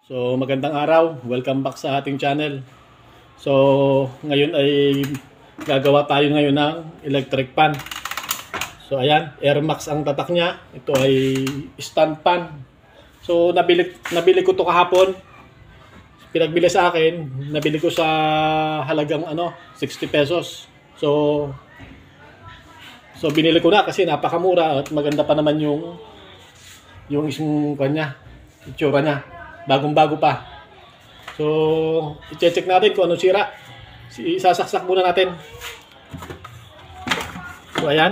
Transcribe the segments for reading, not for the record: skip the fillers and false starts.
So magandang araw, welcome back sa ating channel. So ngayon ay gagawa tayo ngayon ng electric pan. So ayan, Airmax ang tatak niya. Ito ay stand pan. So nabili ko to kahapon. Pinagbili sa akin, nabili ko sa halagang 60 pesos. So binili ko na kasi napakamura at maganda pa naman yung isang kanya, itsura niya. Bagong-bago pa. So, i-check natin kung anong sira. Isasaksak muna natin. So, ayan.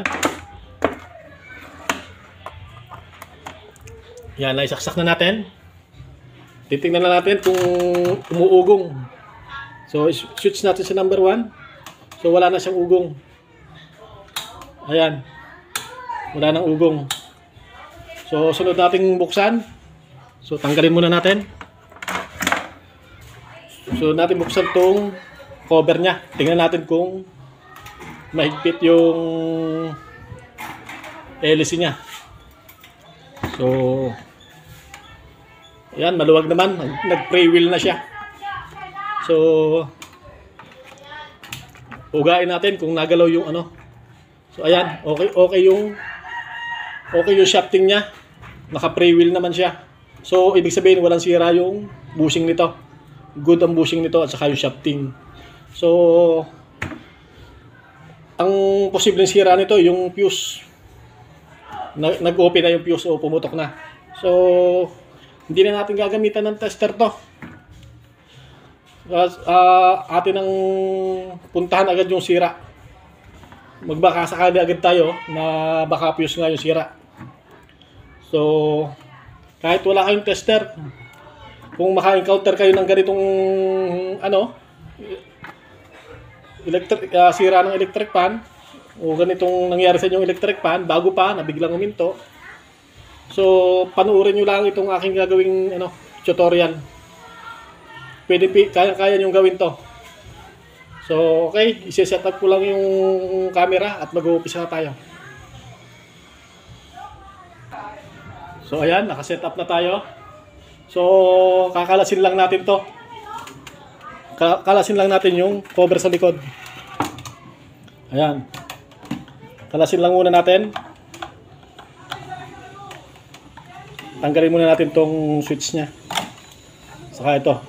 Yan, naisaksak na natin. Titingnan na natin kung umuugong. So, switch natin sa number 1. So, wala na siyang ugong. Ayan. Wala nang ugong. So, sunod nating buksan. So, tanggalin muna natin. So, natin buksan tong cover niya. Tingnan natin kung mahigpit yung hélice niya. So, ayan, maluwag naman. Nag-free wheel na siya. So, ugain natin kung nagalaw yung So, ayan, okay yung shafting niya. Naka-free wheel naman siya. So, ibig sabihin, walang sira yung bushing nito. Good ang bushing nito at saka yung shafting. So, ang posibleng sira nito, yung fuse. Nag-open na yung fuse o pumutok na. So, hindi na natin gagamitan ng tester to. Atin ang puntahan agad yung sira. Magbaka sakali agad tayo na baka fuse nga yung sira. So, kahit wala kayong tester, kung maka-encounter kayo ng ganitong sira ng electric pan o ganitong nangyari sa inyong electric pan, bago pa, nabiglang uminto, so panuorin nyo lang itong aking gagawing tutorial. Kaya nyo gawin to. So okay, isi-set up ko lang yung camera at mag-uumpisa na tayo. So ayan, naka-set up na tayo. So kakalasin lang natin to. Kalasin lang natin yung cover sa likod. Ayan. Kalasin lang muna natin. Tanggalin muna natin tong switch nya. Saka ito.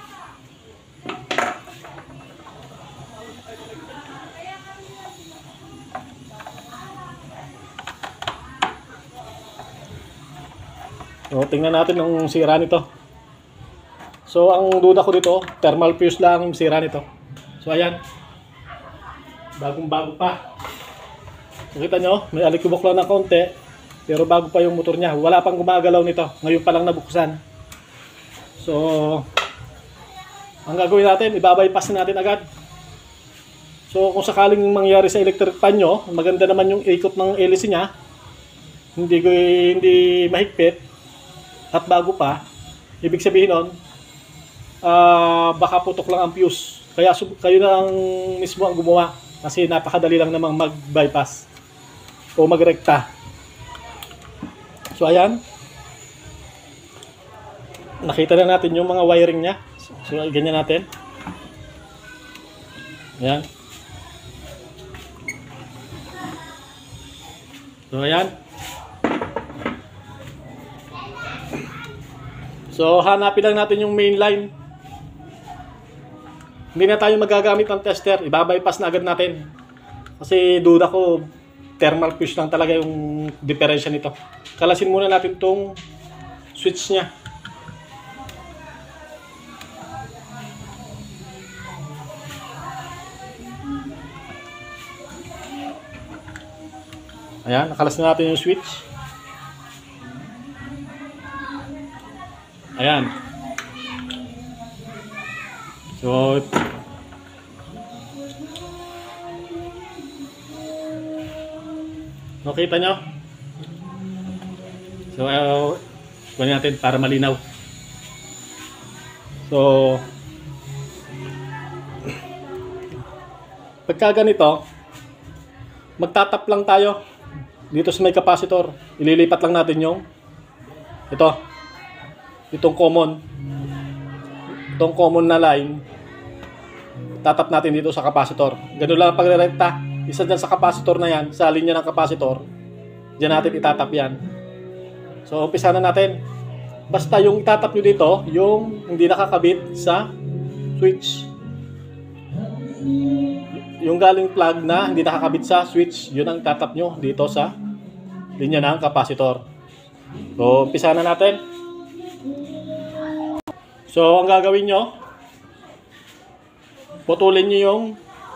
So, tingnan natin ang sira nito. So, ang duda ko dito, thermal fuse lang ang sira nito. So, ayan. Bagong-bago pa. Nakita nyo, may alikubok lang ng konti. Pero bago pa yung motor niya. Wala pang gumagalaw nito. Ngayon pa lang nabuksan. So, ang gagawin natin, ibabypass natin agad. So, kung sakaling mangyari sa electric pan nyo, maganda naman yung ikot ng hélice niya. Hindi mahigpit. At bago pa, ibig sabihin nun, baka putok lang ang fuse. Kaya kayo na ang mismo ang gumawa. Kasi napakadali lang namang mag-bypass o magrekta. So ayan. Nakita na natin yung mga wiring niya. So ganyan natin. Ayan. So ayan. So, hanapin lang natin yung main line. Hindi na tayo magagamit ng tester. Ibabypass na agad natin. Kasi duda ko, thermal fuse lang talaga yung diferensya nito. Kalasin muna natin tong switch nya. Ayan, nakalas na natin yung switch. Ayan. So, nakita nyo? So, kunin natin para malinaw. So, pagka ganito, magtatap lang tayo dito sa may capacitor. Ililipat lang natin yung itong common. itong common na line, tatap natin dito sa capacitor. Ganun lang ang pagre-rekta. Isa dyan sa capacitor na yan, sa linya ng capacitor, dyan natin itatap yan. So, umpisa na natin. Basta yung itatap nyo dito, yung hindi nakakabit sa switch. Yung galing plug na hindi nakakabit sa switch, yun ang itatap nyo dito sa linya ng capacitor. So, umpisa na natin. So, ang gagawin nyo, putulin nyo yung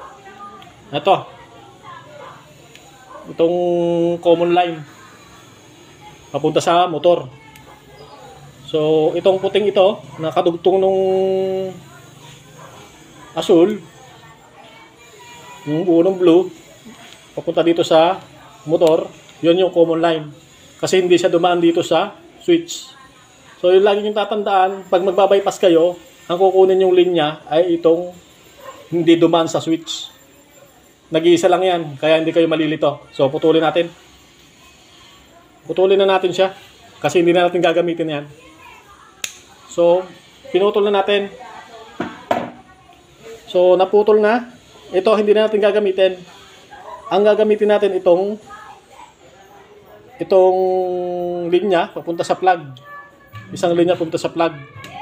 itong common line papunta sa motor. So, itong puting ito, nakadugtong nung asul, yung buo ng blue, papunta dito sa motor, yun yung common line. Kasi hindi siya dumaan dito sa switch. So, yun lagi yung tatandaan, pag magbabypass kayo, ang kukunin yung linya ay itong hindi dumaan sa switch. Nag-iisa lang yan, kaya hindi kayo malilito. So, putulin natin. Putulin na natin siya, kasi hindi na natin gagamitin yan. So, pinutol na natin. So, naputol na. Ito, hindi na natin gagamitin. Ang gagamitin natin itong linya, papunta sa plug. Isang linya papunta sa plug.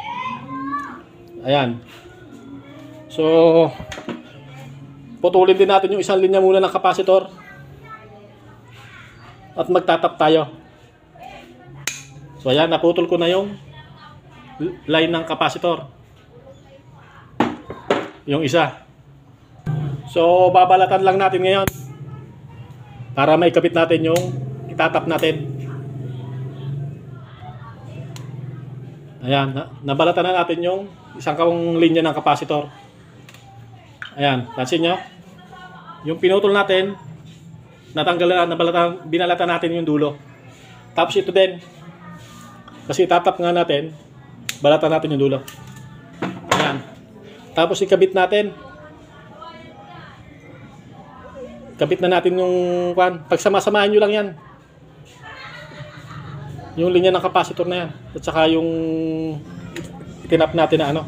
Ayan. So, putulin din natin yung isang linya muna ng capacitor. At magtatap tayo. So, ayan, naputol ko na yung line ng capacitor. Yung isa. So, babalatan lang natin ngayon para maikabit natin yung itatap natin. Ayan, nabalatan na natin yung isang linya ng capacitor. Ayan, pansin nyo? Yung pinutol natin, binalatan natin yung dulo. Tapos ito din. Kasi itatap nga natin, balatan natin yung dulo. Ayan. Tapos ikabit natin. Kabit na natin yung pagsama-samahan nyo lang yan. Yung linya ng capacitor na yan. At saka yung itinap natin na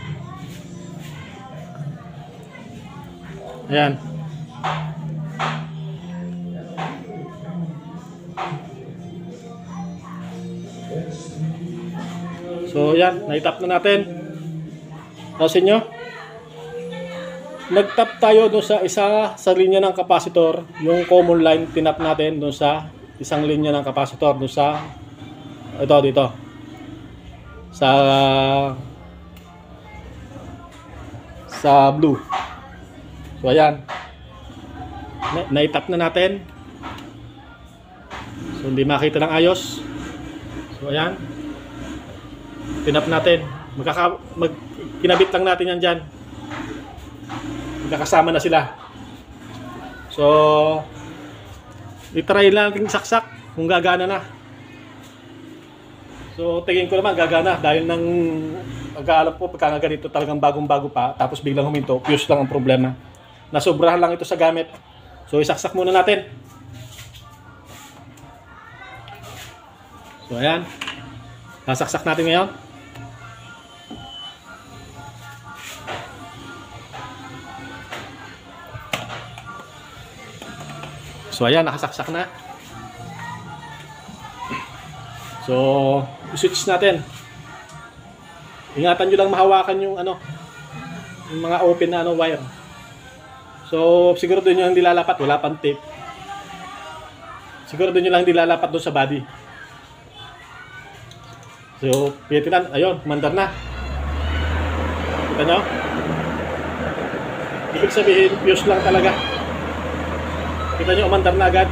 Ayan. So, yan. Naitap na natin. Tapos nyo. Nagtap tayo doon sa sa linya ng capacitor. Yung common line, tinap natin doon sa isang linya ng capacitor. Doon sa, dito. Sa blue. So, ayan. Naitap na natin. So, hindi makita ng ayos. So, ayan. Tinap natin. Kinabit lang natin yan dyan. Magkakasama na sila. So, itry lang natin saksak kung gagana na. So, tingin ko naman gagana dahil nang pagkaalam po pagka ganito talagang bagong-bago pa tapos biglang huminto, fuse lang ang problema. Nasobrahan lang ito sa gamit. So, isaksak muna natin. So, ayan. Nasaksak natin ngayon. So, ayan. Nakasaksak na. So, i-switch natin. Ingatan nyo lang mahawakan yung yung mga open na wire. So, siguro doon yung hindi lalapat. Wala pang tape. Siguro doon yung lang hindi lalapat doon sa body. So, piyetinan. Ayun, mandar na. Kita nyo? Ibig sabihin, fuse lang talaga. Kita nyo, umandar na agad.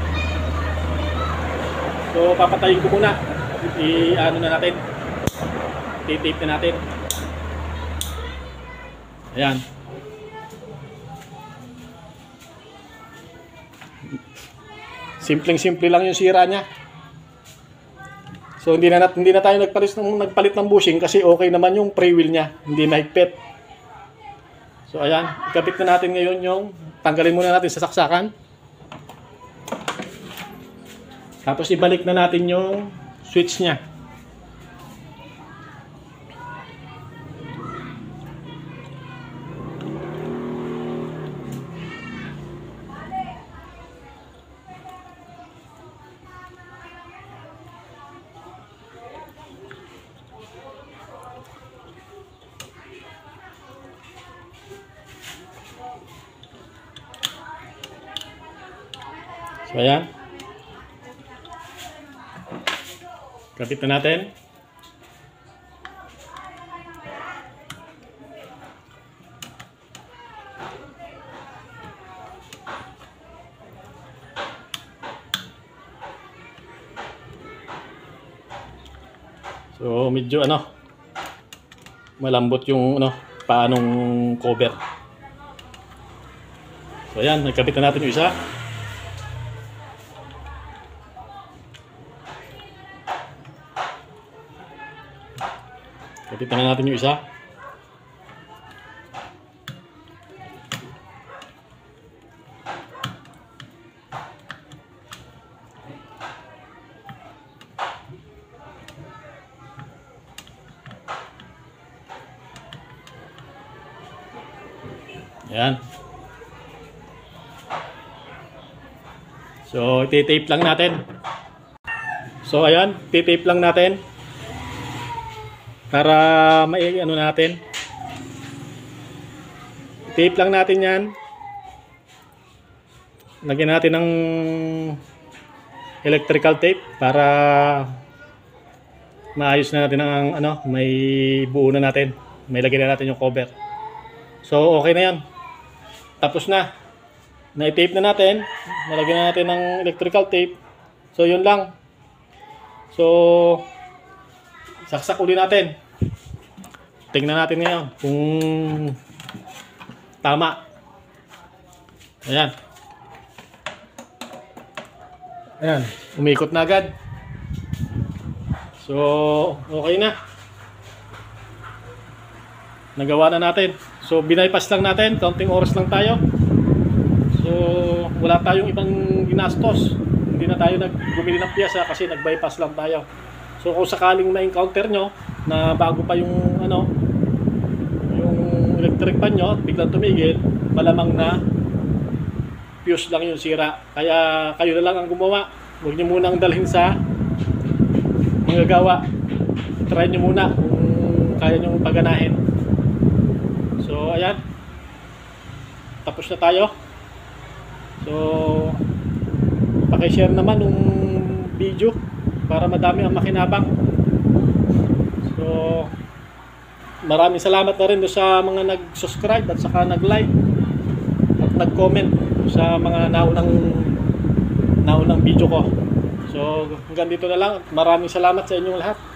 So, papatayin ko muna. I-ano na natin. I-tape na natin. Ayan. Simpleng-simple lang yung sira niya. So, hindi na tayo nagpalit ng bushing kasi okay naman yung pre-wheel niya. Hindi mahigpit. So, ayan. Ikabit na natin ngayon yung tanggalin muna natin sa saksakan. Tapos, ibalik na natin yung switch niya. So ayan. Kapit na natin. So medyo malambot yung paanong cover. So ayan, nagkabit na natin yung isa. Kabit na natin yung isa. Ayan. So, iti-tape lang natin. So, ayan, iti-tape lang natin. Para natin. Tape lang natin yan. Lagyan natin ng electrical tape para maayos na natin ang may buo na natin. May lagyan na natin yung cover. So, okay na yan. Tapos na. Na-tape na natin. Nalagyan na natin ng electrical tape. So, yun lang. So, saksak uli natin. Tingnan natin ngayon kung tama. Ayan. Ayan. Umikot na agad. So, okay na. Nagawa na natin. So, binaypas lang natin. Kaunting oras lang tayo. So, wala tayong ibang ginastos. Hindi na tayo bumili ng piyesa kasi nag-bypass lang tayo. So, kung sakaling ma-encounter nyo na bago pa yung yung electric pan nyo at biglang tumigil, malamang na fuse lang yung sira. Kaya kayo na lang ang gumawa. Huwag nyo munang dalhin sa manggagawa. Try nyo muna kung kaya nyo paganahin. So, ayan. Tapos na tayo. So, pakishare naman yung video para madami ang makinabang. So, maraming salamat na rin sa mga nag-subscribe at saka nag-like at nag-comment sa mga naunang video ko. So, hanggang dito na lang. Maraming salamat sa inyong lahat.